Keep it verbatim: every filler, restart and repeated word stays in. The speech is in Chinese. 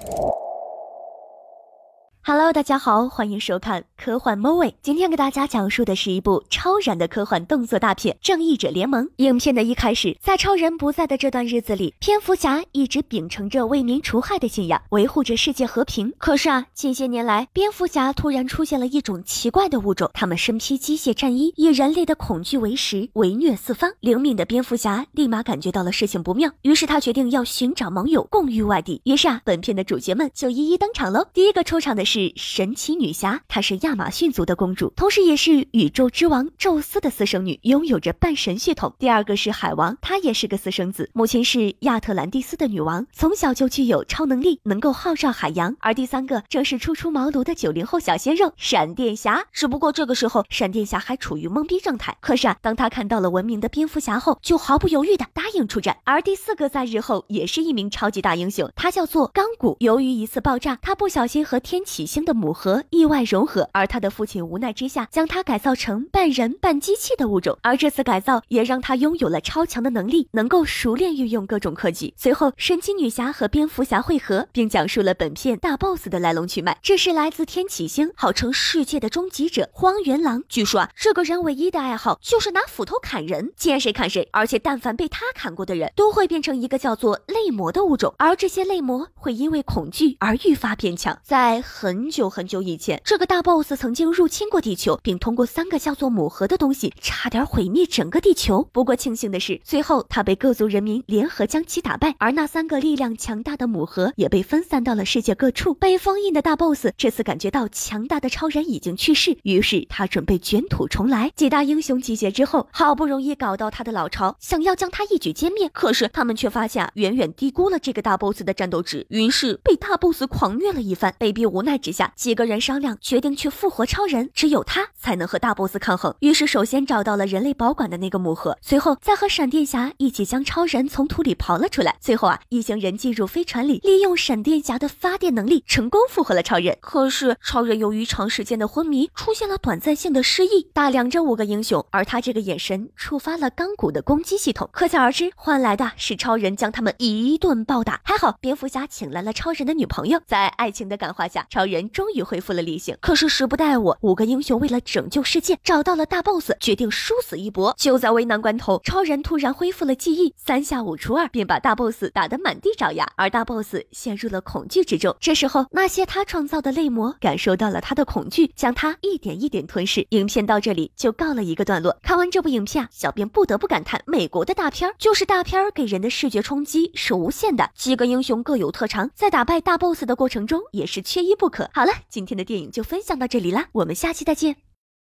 Hello， 大家好，欢迎收看科幻 Movie。今天给大家讲述的是一部超燃的科幻动作大片《正义者联盟》。影片的一开始，在超人不在的这段日子里，蝙蝠侠一直秉承着为民除害的信仰，维护着世界和平。可是啊，近些年来，蝙蝠侠突然出现了一种奇怪的物种，他们身披机械战衣，以人类的恐惧为食，围虐四方。灵敏的蝙蝠侠立马感觉到了事情不妙，于是他决定要寻找盟友，共御外敌。于是啊，本片的主角们就一一登场喽。第一个出场的是是神奇女侠，她是亚马逊族的公主，同时也是宇宙之王宙斯的私生女，拥有着半神血统。第二个是海王，她也是个私生子，母亲是亚特兰蒂斯的女王，从小就具有超能力，能够号召海洋。而第三个正是初出茅庐的九零后小鲜肉闪电侠，只不过这个时候闪电侠还处于懵逼状态。可是啊，当他看到了文明的蝙蝠侠后，就毫不犹豫的答应出战。而第四个在日后也是一名超级大英雄，他叫做钢骨。由于一次爆炸，他不小心和天启星的母核意外融合，而他的父亲无奈之下将他改造成半人半机器的物种，而这次改造也让他拥有了超强的能力，能够熟练运用各种科技。随后神奇女侠和蝙蝠侠会合，并讲述了本片大 boss 的来龙去脉。这是来自天启星，号称世界的终极者荒原狼。据说啊，这个人唯一的爱好就是拿斧头砍人，见谁砍谁，而且但凡被他砍过的人都会变成一个叫做泪魔的物种，而这些泪魔会因为恐惧而愈发变强。在很久很久以前，这个大 boss 曾经入侵过地球，并通过三个叫做母核的东西差点毁灭整个地球。不过庆幸的是，最后他被各族人民联合将其打败，而那三个力量强大的母核也被分散到了世界各处。被封印的大 boss 这次感觉到强大的超人已经去世，于是他准备卷土重来。几大英雄集结之后，好不容易搞到他的老巢，想要将他一举歼灭，可是他们却发现远远低估了这个大 boss 的战斗值，于是被大 boss 狂虐了一番。被逼无奈之下，几个人商量决定去复活超人，只有他才能和大 boss 抗衡。于是首先找到了人类保管的那个母核，随后再和闪电侠一起将超人从土里刨了出来。最后啊，一行人进入飞船里，利用闪电侠的发电能力成功复活了超人。可是超人由于长时间的昏迷，出现了短暂性的失忆，打量着五个英雄，而他这个眼神触发了钢骨的攻击系统，可想而知换来的是超人将他们一顿暴打。还好蝙蝠侠请来了超人的女朋友，在爱情的感化下，超人终于恢复了理性。可是时不待我，五个英雄为了拯救世界，找到了大 boss， 决定殊死一搏。就在为难关头，超人突然恢复了记忆，三下五除二便把大 boss 打得满地找牙，而大 boss 陷入了恐惧之中。这时候那些他创造的泪魔感受到了他的恐惧，将他一点一点吞噬。影片到这里就告了一个段落。看完这部影片啊，小编不得不感叹，美国的大片就是大片给人的视觉冲击是无限的，几个英雄各有特长，在打败大 boss 的过程中也是缺一不可。好了，今天的电影就分享到这里啦，我们下期再见。